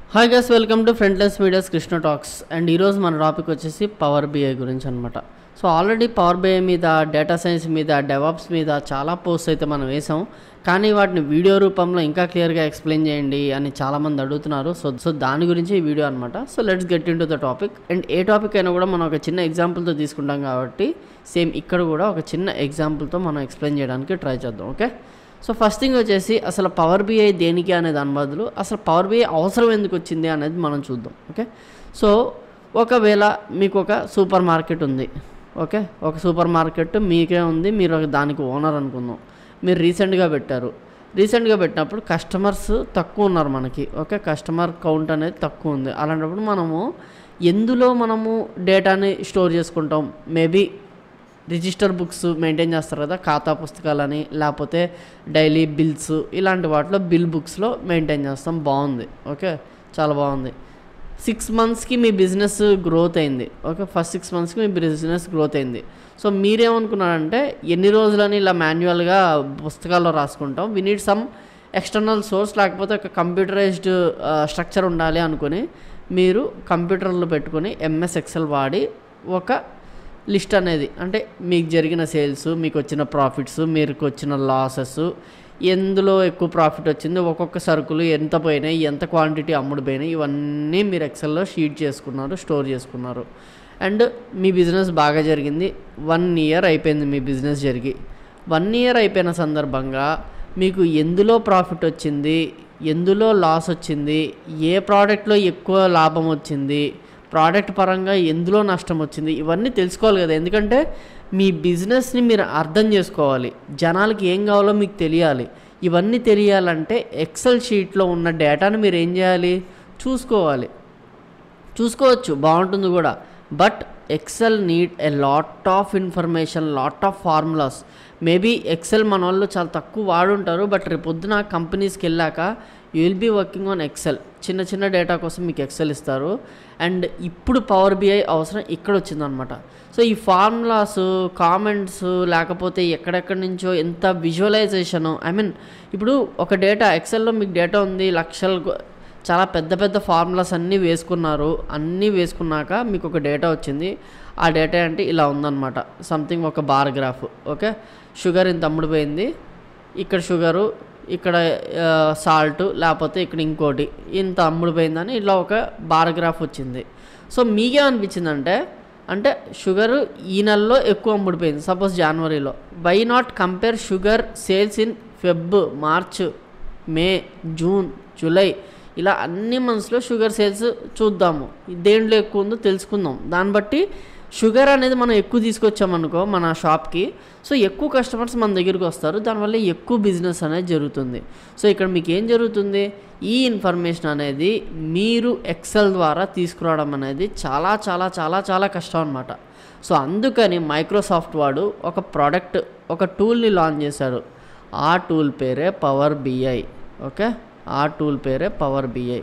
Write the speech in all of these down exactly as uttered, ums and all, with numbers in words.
Hi guys, welcome to frontlines media's Krishna talks. And ఈరోజు మన topic వచ్చేసి పవర్ బిఐ గురించి అనమాట. సో ఆల్రెడీ పవర్ బిఐ మీద, డేటా సైన్స్ మీద, డెవాప్స్ మీద చాలా పోస్ట్ అయితే మనం వేసాం. కానీ వాటిని వీడియో రూపంలో ఇంకా క్లియర్గా ఎక్స్ప్లెయిన్ చేయండి అని చాలామంది అడుగుతున్నారు. సో సో దాని గురించి ఈ వీడియో అనమాట. So let's get into the topic. And ఏ టాపిక్ అయినా కూడా మనం ఒక చిన్న ఎగ్జాంపుల్తో తీసుకుంటాం కాబట్టి సేమ్ ఇక్కడ కూడా ఒక చిన్న ఎగ్జాంపుల్తో మనం ఎక్స్ప్లెయిన్ చేయడానికి ట్రై చేద్దాం. ఓకే, సో ఫస్ట్ థింగ్ వచ్చేసి అసలు పవర్ బిఐ దేనికి అనే దాని బదులు అసలు పవర్ బిఐ అవసరం ఎందుకు వచ్చింది అనేది మనం చూద్దాం. ఓకే, సో ఒకవేళ మీకు ఒక సూపర్ మార్కెట్ ఉంది. ఓకే, ఒక సూపర్ మార్కెట్ మీకే ఉంది, మీరు దానికి ఓనర్ అనుకుందాం. మీరు రీసెంట్గా పెట్టారు. రీసెంట్గా పెట్టినప్పుడు కస్టమర్స్ తక్కువ ఉన్నారు మనకి. ఓకే, కస్టమర్ కౌంట్ అనేది తక్కువ ఉంది. అలాంటప్పుడు మనము ఎందులో మనము డేటాని స్టోర్ చేసుకుంటాం? మేబీ రిజిస్టర్ బుక్స్ మెయింటైన్ చేస్తారు కదా, ఖాతా పుస్తకాలని, లేకపోతే డైలీ బిల్స్, ఇలాంటి వాటిలో బిల్ బుక్స్లో మెయింటైన్ చేస్తాం. బాగుంది. ఓకే, చాలా బాగుంది. సిక్స్ మంత్స్కి మీ బిజినెస్ గ్రోత్ అయింది. ఓకే, ఫస్ట్ సిక్స్ మంత్స్కి మీ బిజినెస్ గ్రోత్ అయింది. సో మీరేమనుకున్నారంటే ఎన్ని రోజులని ఇలా మాన్యువల్గా పుస్తకాల్లో రాసుకుంటాం, we need some external source, లేకపోతే ఒక కంప్యూటరైజ్డ్ స్ట్రక్చర్ ఉండాలి అనుకుని మీరు కంప్యూటర్లో పెట్టుకొని ఎంఎస్ ఎక్సెల్ వాడి ఒక లిస్ట్ అనేది, అంటే మీకు జరిగిన సేల్స్, మీకు వచ్చిన ప్రాఫిట్స్, మీకు వచ్చిన లాసెస్, ఎందులో ఎక్కువ ప్రాఫిట్ వచ్చింది, ఒక్కొక్క సరుకులు ఎంత పోయినాయి, ఎంత క్వాంటిటీ అమ్ముడు పోయినాయి, ఇవన్నీ మీరు ఎక్సెల్లో షీట్ చేసుకున్నారు, స్టోర్ చేసుకున్నారు. అండ్ మీ బిజినెస్ బాగా జరిగింది. వన్ ఇయర్ అయిపోయింది మీ బిజినెస్ జరిగి. వన్ ఇయర్ అయిపోయిన సందర్భంగా మీకు ఎందులో ప్రాఫిట్ వచ్చింది, ఎందులో లాస్ వచ్చింది, ఏ ప్రోడక్ట్లో ఎక్కువ లాభం వచ్చింది, ప్రోడక్ట్ పరంగా ఎందులో నష్టం వచ్చింది, ఇవన్నీ తెలుసుకోవాలి కదా. ఎందుకంటే మీ బిజినెస్ని మీరు అర్థం చేసుకోవాలి, జనాలకి ఏం కావాలో మీకు తెలియాలి. ఇవన్నీ తెలియాలంటే ఎక్సెల్ షీట్లో ఉన్న డేటాను మీరు ఏం చేయాలి? చూసుకోవాలి. చూసుకోవచ్చు, బాగుంటుంది కూడా. But Excel need a lot of information, lot of formulas. Maybe Excel మన వాళ్ళు చాలా తక్కువ వాడుంటారు, బట్ రేపు పొద్దున కంపెనీస్కి వెళ్ళాక you will be working on Excel. చిన్న చిన్న డేటా కోసం మీకు ఎక్సెల్ ఇస్తారు. అండ్ ఇప్పుడు పవర్ బిఐ అవసరం ఇక్కడ వచ్చిందనమాట. సో ఈ ఫార్ములాస్, కామెంట్స్, లేకపోతే ఎక్కడెక్కడి నుంచో ఎంత విజువలైజేషను, ఐ మీన్ ఇప్పుడు ఒక డేటా ఎక్సెల్లో మీకు డేటా ఉంది, లక్షలు, చాలా పెద్ద పెద్ద ఫార్ములాస్ అన్నీ వేసుకున్నారు. అన్నీ వేసుకున్నాక మీకు ఒక డేటా వచ్చింది. ఆ డేటా అంటే ఇలా ఉందన్నమాట, సంథింగ్ ఒక బార్ గ్రాఫ్. ఓకే, షుగర్ ఇంత అమ్ముడుపోయింది, ఇక్కడ షుగరు, ఇక్కడ సాల్ట్, లేకపోతే ఇక్కడ ఇంకోటి ఇంత అమ్ముడుపోయిందని ఇలా ఒక బార్ గ్రాఫ్ వచ్చింది. సో మీకేమనిపించిందంటే, అంటే షుగర్ ఈ నెలలో ఎక్కువ అమ్ముడిపోయింది, సపోజ్ జనవరిలో. Why not compare sugar sales in Feb, March, May, June, July, ఇలా అన్ని మంత్స్లో షుగర్ సేల్స్ చూద్దాము, దేంట్లో ఎక్కువ ఉందో తెలుసుకుందాం. దాన్ని బట్టి షుగర్ అనేది మనం ఎక్కువ తీసుకొచ్చామనుకో మన షాప్కి, సో ఎక్కువ కస్టమర్స్ మన దగ్గరికి వస్తారు, దానివల్ల ఎక్కువ బిజినెస్ అనేది జరుగుతుంది. సో ఇక్కడ మీకు ఏం జరుగుతుంది? ఈ ఇన్ఫర్మేషన్ అనేది మీరు ఎక్సెల్ ద్వారా తీసుకురావడం అనేది చాలా చాలా చాలా చాలా కష్టం అనమాట. సో అందుకని మైక్రోసాఫ్ట్ వాడు ఒక ప్రోడక్ట్, ఒక టూల్ని లాంచ్ చేశాడు. ఆ టూల్ పేరే పవర్ బిఐ. ఓకే, ఆ టూల్ పేరే పవర్ బిఐ.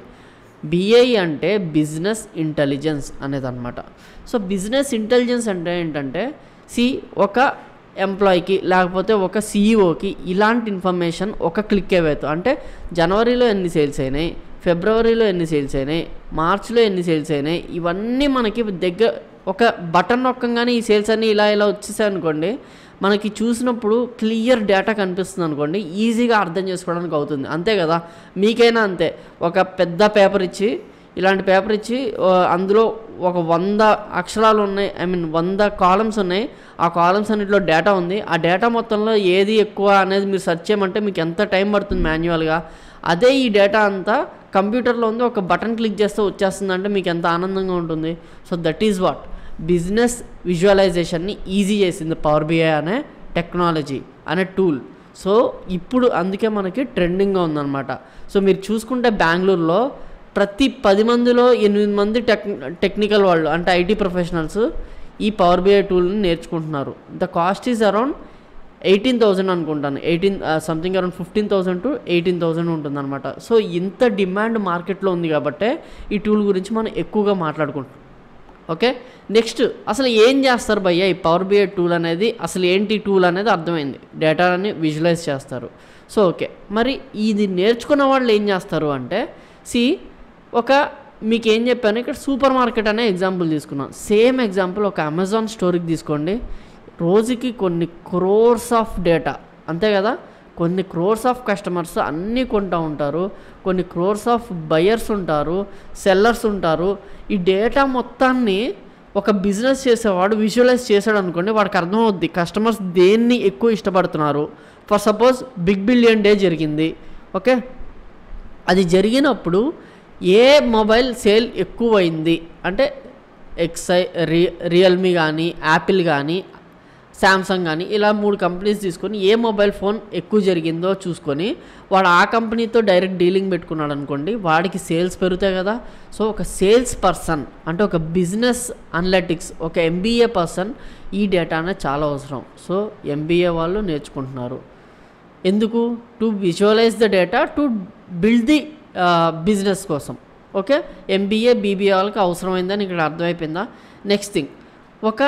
బిఐ అంటే బిజినెస్ ఇంటెలిజెన్స్ అనేది అనమాట. సో బిజినెస్ ఇంటెలిజెన్స్ అంటే ఏంటంటే, సి ఒక ఎంప్లాయీకి లేకపోతే ఒక సీఈఓకి ఇలాంటి ఇన్ఫర్మేషన్ ఒక క్లిక్ అవ్వచ్చు. అంటే జనవరిలో ఎన్ని సేల్స్ అయినాయి, ఫిబ్రవరిలో ఎన్ని సేల్స్ అయినాయి, మార్చ్లో ఎన్ని సేల్స్ అయినాయి, ఇవన్నీ మనకి దగ్గర ఒక బటన్ నొక్కగానే ఈ సేల్స్ అన్నీ ఇలా ఇలా వచ్చేసాయి అనుకోండి, మనకి చూసినప్పుడు క్లియర్ డేటా కనిపిస్తుంది అనుకోండి, ఈజీగా అర్థం చేసుకోవడానికి అవుతుంది. అంతే కదా, మీకైనా అంతే. ఒక పెద్ద పేపర్ ఇచ్చి, ఇలాంటి పేపర్ ఇచ్చి అందులో ఒక వంద అక్షరాలు ఉన్నాయి, ఐ మీన్ వంద కాలమ్స్ ఉన్నాయి, ఆ కాలమ్స్ అన్నింటిలో డేటా ఉంది. ఆ డేటా మొత్తంలో ఏది ఎక్కువ అనేది మీరు సెర్చ్ చేయమంటే మీకు ఎంత టైం పడుతుంది మాన్యువల్గా. అదే ఈ డేటా అంతా కంప్యూటర్లో ఉంది, ఒక బటన్ క్లిక్ చేస్తే వచ్చేస్తుంది అంటే మీకు ఎంత ఆనందంగా ఉంటుంది. So that is what business విజువలైజేషన్ని ఈజీ చేసింది పవర్ బిఐ అనే టెక్నాలజీ, అనే టూల్. సో ఇప్పుడు అందుకే మనకి ట్రెండింగ్గా ఉందన్నమాట. సో మీరు చూసుకుంటే బెంగళూరులో ప్రతి పది మందిలో ఎనిమిది మంది టెక్ టెక్నికల్ వాళ్ళు, అంటే ఐటీ ప్రొఫెషనల్స్ ఈ పవర్ బిఐ టూల్ని నేర్చుకుంటున్నారు. The cost is around eighteen thousand అనుకుంటాను, eighteen something around fifteen thousand to eighteen thousand ఉంటుంది అనమాట. సో ఇంత డిమాండ్ మార్కెట్లో ఉంది కాబట్టే ఈ టూల్ గురించి మనం ఎక్కువగా మాట్లాడుకుంటాం. ఓకే, నెక్స్ట్ అసలు ఏం చేస్తారు భయ్య ఈ పవర్ బిఐ టూల్ అనేది, అసలు ఏంటి టూల్ అనేది అర్థమైంది. డేటాని విజువలైజ్ చేస్తారు. సో ఓకే, మరి ఇది నేర్చుకున్న వాళ్ళు ఏం చేస్తారు అంటే, సి ఒక మీకు ఏం చెప్పాను ఇక్కడ సూపర్ మార్కెట్ అనే ఎగ్జాంపుల్ తీసుకున్నాను. సేమ్ ఎగ్జాంపుల్ ఒక అమెజాన్ స్టోర్కి తీసుకోండి. రోజుకి కొన్ని క్రోర్స్ ఆఫ్ డేటా, అంతే కదా, కొన్ని క్రోర్స్ ఆఫ్ కస్టమర్స్ అన్నీ కొంటూ ఉంటారు, కొన్ని క్రోర్స్ ఆఫ్ బయర్స్ ఉంటారు, సెల్లర్స్ ఉంటారు. ఈ డేటా మొత్తాన్ని ఒక బిజినెస్ చేసేవాడు విజువలైజ్ చేశాడు అనుకోండి, వాడికి అర్థమవుద్ది కస్టమర్స్ దేన్ని ఎక్కువ ఇష్టపడుతున్నారు. For suppose big billion day జరిగింది, ఓకే, అది జరిగినప్పుడు ఏ మొబైల్ సేల్ ఎక్కువైంది అంటే ఎక్స్ఐ రి రియల్మీ కానీ యాపిల్ కానీ శాంసంగ్ కానీ ఇలా మూడు కంపెనీస్ తీసుకొని ఏ మొబైల్ ఫోన్ ఎక్కువ జరిగిందో చూసుకొని వాడు ఆ కంపెనీతో డైరెక్ట్ డీలింగ్ పెట్టుకున్నాడు అనుకోండి, వాడికి సేల్స్ పెరుగుతాయి కదా. సో ఒక సేల్స్ పర్సన్ అంటే ఒక బిజినెస్ అనలిటిక్స్, ఒక ఎంబీఏ పర్సన్ ఈ డేటా అనేది చాలా అవసరం. సో ఎంబీఏ వాళ్ళు నేర్చుకుంటున్నారు. ఎందుకు? To visualize the data to build the business కోసం. ఓకే, ఎంబీఏ బీబీఏ వాళ్ళకి అవసరమైందని ఇక్కడ అర్థమైపోయిందా? నెక్స్ట్ థింగ్, ఒక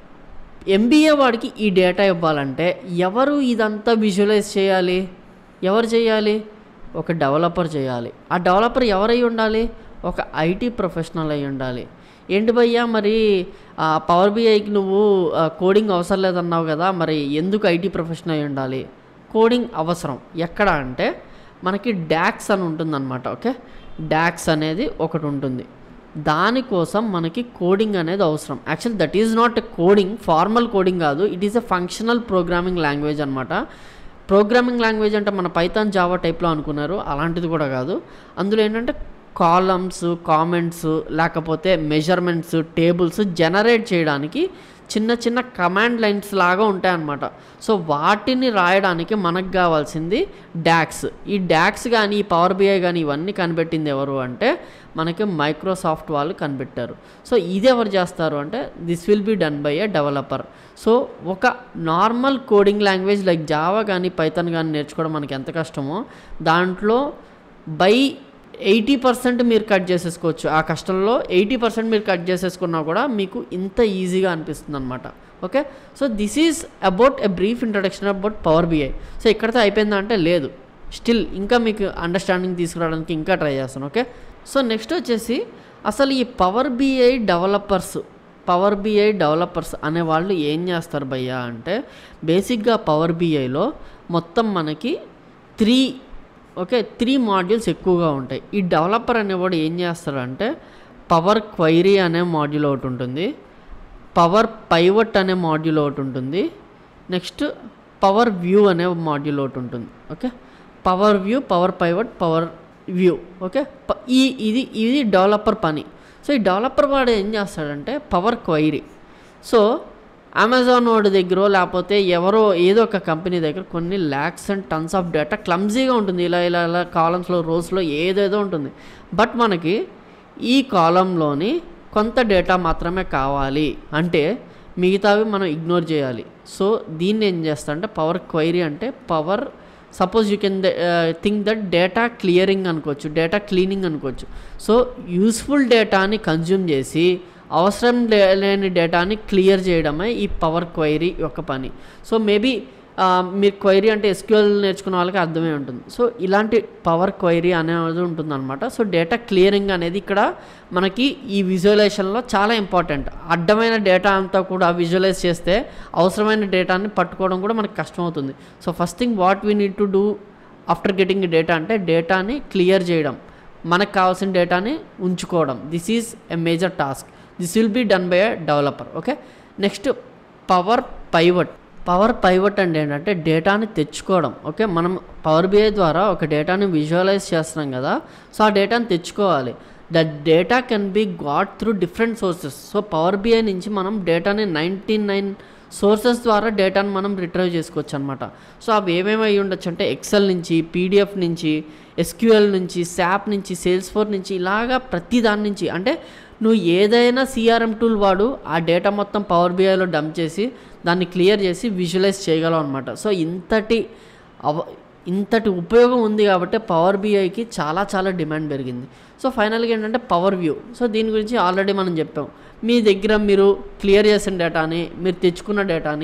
ఎంబీఏ వాడికి ఈ డేటా ఇవ్వాలంటే ఎవరు ఇదంతా విజువలైజ్ చేయాలి? ఎవరు చేయాలి? ఒక డెవలపర్ చేయాలి. ఆ డెవలపర్ ఎవరై ఉండాలి? ఒక ఐటీ ప్రొఫెషనల్ అయి ఉండాలి. ఏంటి భయ్యా మరి పవర్ బీఐకి నువ్వు కోడింగ్ అవసరం లేదన్నావు కదా, మరి ఎందుకు ఐటీ ప్రొఫెషనల్ అయి ఉండాలి? కోడింగ్ అవసరం. ఎక్కడ అంటే మనకి డాక్స్ అని ఉంటుందన్నమాట. ఓకే, డాక్స్ అనేది ఒకటి ఉంటుంది, దానికోసం మనకి కోడింగ్ అనేది అవసరం. Actual that is not a coding, formal coding కాదు, it is a functional programming language అనమాట. ప్రోగ్రామింగ్ లాంగ్వేజ్ అంటే మన పైథాన్ జావా టైప్లో అనుకున్నారు, అలాంటిది కూడా కాదు. అందులో ఏంటంటే కాలమ్స్, కామెంట్స్, లేకపోతే మెజర్మెంట్స్, టేబుల్స్ జనరేట్ చేయడానికి చిన్న చిన్న కమాండ్ లైన్స్ లాగా ఉంటాయన్నమాట. సో వాటిని రాయడానికి మనకు కావాల్సింది డాక్స్. ఈ డాక్స్ కానీ ఈ పవర్ బిఐ కానీ ఇవన్నీ కనిపెట్టింది ఎవరు అంటే మనకి మైక్రోసాఫ్ట్ వాళ్ళు కనిపెట్టారు. సో ఇది ఎవరు చేస్తారు అంటే this will be done by a developer. So ఒక normal coding language like Java కానీ పైథాన్ కానీ నేర్చుకోవడం మనకి ఎంత కష్టమో దాంట్లో బై ఎయిటీ పర్సెంట్ మీరు కట్ చేసేసుకోవచ్చు. ఆ కష్టంలో ఎయిటీ పర్సెంట్ మీరు కట్ చేసేసుకున్నా కూడా మీకు ఇంత ఈజీగా అనిపిస్తుంది అనమాట. Okay, so this is about a brief introduction about power BI. So ఇక్కడితో అయిపోయిందా అంటే లేదు, స్టిల్ ఇంకా మీకు అండర్స్టాండింగ్ తీసుకురావడానికి ఇంకా ట్రై చేస్తాను. ఓకే, సో నెక్స్ట్ వచ్చేసి అసలు ఈ power BI developers power BI developers అనే వాళ్ళు ఏం చేస్తారు భయ్యా అంటే బేసిక్గా పవర్ బిఐలో మొత్తం మనకి త్రీ ఓకే త్రీ మాడ్యూల్స్ ఎక్కువగా ఉంటాయి. ఈ డెవలపర్ అనేవాడు ఏం చేస్తాడంటే పవర్ క్వైరీ అనే మాడ్యూల్ ఒకటి ఉంటుంది, పవర్ పైవట్ అనే మాడ్యూల్ ఒకటి ఉంటుంది, నెక్స్ట్ పవర్ వ్యూ అనే మాడ్యూల్ ఒకటి ఉంటుంది. Okay, power view, power pivot, power view. Okay, ఈ ఇది ఇది డెవలపర్ పని. సో ఈ డెవలపర్ వాడు ఏం చేస్తాడంటే పవర్ క్వైరీ. సో అమెజాన్ వాడి దగ్గర లేకపోతే ఎవరో ఏదో ఒక కంపెనీ దగ్గర కొన్ని lakhs and tons of data క్లమ్జీగా ఉంటుంది, ఇలా ఇలా ఇలా కాలమ్స్లో రోస్లో ఏదేదో ఉంటుంది. బట్ మనకి ఈ కాలంలోని కొంత డేటా మాత్రమే కావాలి అంటే మిగతావి మనం ఇగ్నోర్ చేయాలి. సో దీన్ని ఏం చేస్తా అంటే పవర్ క్వైరీ అంటే power suppose you can think that data clearing అనుకోవచ్చు, డేటా క్లీనింగ్ అనుకోవచ్చు. సో యూస్ఫుల్ డేటాని కన్జ్యూమ్ చేసి అవసరం లేని డేటాని క్లియర్ చేయడమే ఈ పవర్ క్వైరీ యొక్క పని. సో మేబీ మీరు క్వైరీ అంటే ఎస్క్యూఎల్ నేర్చుకున్న వాళ్ళకి అర్థమే ఉంటుంది. సో ఇలాంటి పవర్ క్వైరీ అనేది ఉంటుందన్నమాట. సో డేటా క్లియరింగ్ అనేది ఇక్కడ మనకి ఈ విజువలైజేషన్లో చాలా ఇంపార్టెంట్. అడ్డమైన డేటా అంతా కూడా విజువలైజ్ చేస్తే అవసరమైన డేటాని పట్టుకోవడం కూడా మనకు కష్టమవుతుంది. So first thing what we need to do after getting data అంటే డేటాని క్లియర్ చేయడం, మనకు కావాల్సిన డేటాని ఉంచుకోవడం. This is a major task. This will be done by a developer. Okay, next power pivot. Power pivot అంటే ఏంటంటే డేటాని తెచ్చుకోవడం. ఓకే, మనం పవర్ బిఐ ద్వారా ఒక డేటాని విజువలైజ్ చేస్తున్నాం కదా, సో ఆ డేటాని తెచ్చుకోవాలి. That data can be got through different sources. So power BI నుంచి మనం డేటాని నైంటీ నైన్ సోర్సెస్ ద్వారా డేటాను మనం రిట్రైవ్ చేసుకోవచ్చు అనమాట. సో అవి ఏమేమి అయ్యి ఉండొచ్చు అంటే ఎక్సెల్ నుంచి, పీడిఎఫ్ నుంచి, ఎస్క్యూఎల్ నుంచి, శాప్ నుంచి, సేల్స్ ఫోర్ నుంచి, ఇలాగా ప్రతి దాని నుంచి. అంటే నువ్వు ఏదైనా సిఆర్ఎం టూల్ వాడు ఆ డేటా మొత్తం పవర్ బిఐలో డంప్ చేసి దాన్ని క్లియర్ చేసి విజువలైజ్ చేయగలం అనమాట. సో ఇంతటి అవ ఇంతటి ఉపయోగం ఉంది కాబట్టి పవర్ బిఐకి చాలా చాలా డిమాండ్ పెరిగింది. సో ఫైనల్గా ఏంటంటే పవర్ వ్యూ. సో దీని గురించి ఆల్రెడీ మనం చెప్పాం. మీ దగ్గర మీరు క్లియర్ చేసిన డేటాని, మీరు తెచ్చుకున్న డేటాని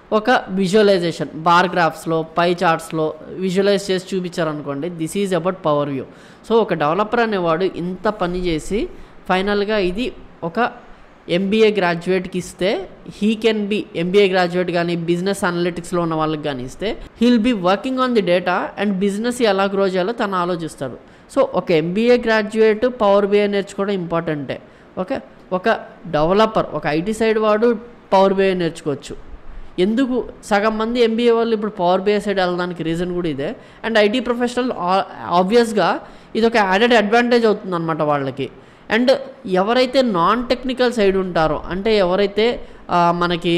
ఒక విజువలైజేషన్ బార్ గ్రాఫ్స్లో పై చార్ట్స్లో విజువలైజ్ చేసి చూపించారనుకోండి, this is about power view. So ఒక డెవలపర్ అనేవాడు ఇంత పని చేసి ఫైనల్గా ఇది ఒక ఎంబీఏ గ్రాడ్యుయేట్కి ఇస్తే he can be MBA graduate కానీ బిజినెస్ అనలిటిక్స్లో ఉన్న వాళ్ళకి కానీ ఇస్తే he'll be working on the data and business ఎలా గ్రో చేయాలో తను ఆలోచిస్తాడు. సో ఒక ఎంబీఏ గ్రాడ్యుయేట్ పవర్ బిఐ నేర్చుకోవడం ఇంపార్టెంటే. ఓకే, ఒక డెవలపర్ ఒక ఐటీ సైడ్ వాడు పవర్ బిఐ నేర్చుకోవచ్చు. ఎందుకు సగం మంది ఎంబీఏ వాళ్ళు ఇప్పుడు పవర్ బిఐ సైడ్ వెళ్ళడానికి రీజన్ కూడా ఇదే. అండ్ ఐటీ ప్రొఫెషనల్ ఆబ్వియస్గా ఇది ఒక యాడెడ్ అడ్వాంటేజ్ అవుతుంది అనమాట వాళ్ళకి. అండ్ ఎవరైతే నాన్ టెక్నికల్ సైడ్ ఉంటారో, అంటే ఎవరైతే మనకి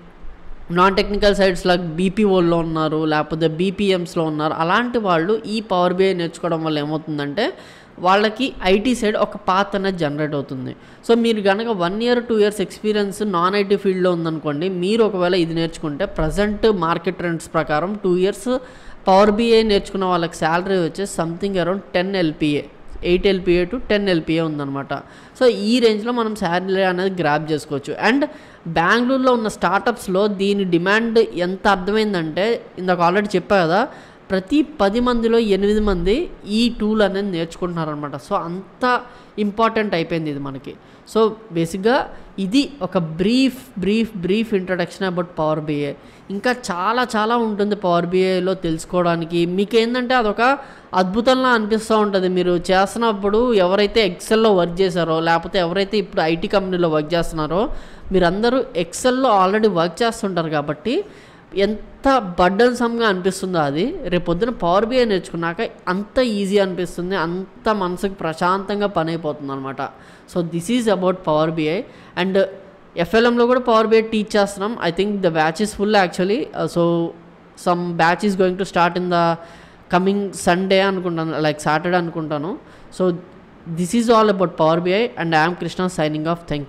నాన్ టెక్నికల్ సైడ్స్ లాగా బీపీఓల్లో ఉన్నారు లేకపోతే బీపీఎంస్లో ఉన్నారు, అలాంటి వాళ్ళు ఈ పవర్ బిఐ నేర్చుకోవడం వల్ల ఏమవుతుందంటే వాళ్ళకి ఐటీ సైడ్ ఒక పాత్ అనేది జనరేట్ అవుతుంది. సో మీరు కనుక one year two years experience non IT ఫీల్డ్లో ఉందనుకోండి, మీరు ఒకవేళ ఇది నేర్చుకుంటే ప్రజెంట్ మార్కెట్ ట్రెండ్స్ ప్రకారం టూ ఇయర్స్ పవర్ బిఐ నేర్చుకున్న వాళ్ళకి శాలరీ వచ్చేసి something around ten LPA eight LPA to ten LPA ఉందన్నమాట. సో ఈ రేంజ్లో మనం శాలరీ అనేది గ్రాప్ చేసుకోవచ్చు. అండ్ బెంగళూరులో ఉన్న స్టార్టప్స్లో దీని డిమాండ్ ఎంత అర్థమైందంటే, ఇందాక ఆల్రెడీ చెప్పా కదా, ప్రతి పది మందిలో ఎనిమిది మంది ఈ టూల్ అనేది నేర్చుకుంటున్నారనమాట. సో అంత ఇంపార్టెంట్ అయిపోయింది ఇది మనకి. సో బేసిక్గా ఇది ఒక brief brief brief introduction about power BI. ఇంకా చాలా చాలా ఉంటుంది పవర్ బిఐలో తెలుసుకోవడానికి. మీకు ఏంటంటే అదొక అద్భుతంలా అనిపిస్తూ ఉంటుంది. మీరు చేస్తున్నప్పుడు ఎవరైతే ఎక్సెల్లో వర్క్ చేశారో లేకపోతే ఎవరైతే ఇప్పుడు ఐటీ కంపెనీలో వర్క్ చేస్తున్నారో మీరందరూ ఎక్సెల్లో ఆల్రెడీ వర్క్ చేస్తుంటారు కాబట్టి ఎంత బర్డన్సమ్గా అనిపిస్తుందో అది రేపు పొద్దున పవర్ బిఐ నేర్చుకున్నాక అంత ఈజీ అనిపిస్తుంది, అంత మనసుకు ప్రశాంతంగా పని అయిపోతుంది అనమాట. So this is about power BI. And ఎఫ్ఎల్ఎంలో కూడా పవర్ బిఐ టీచ్ చేస్తున్నాం. I think the batch is full actually. So some batch is going to start in the coming Sunday అనుకుంటాను, లైక్ సాటర్డే అనుకుంటాను. So this is all about power BI and I'm Krishna signing off. Thank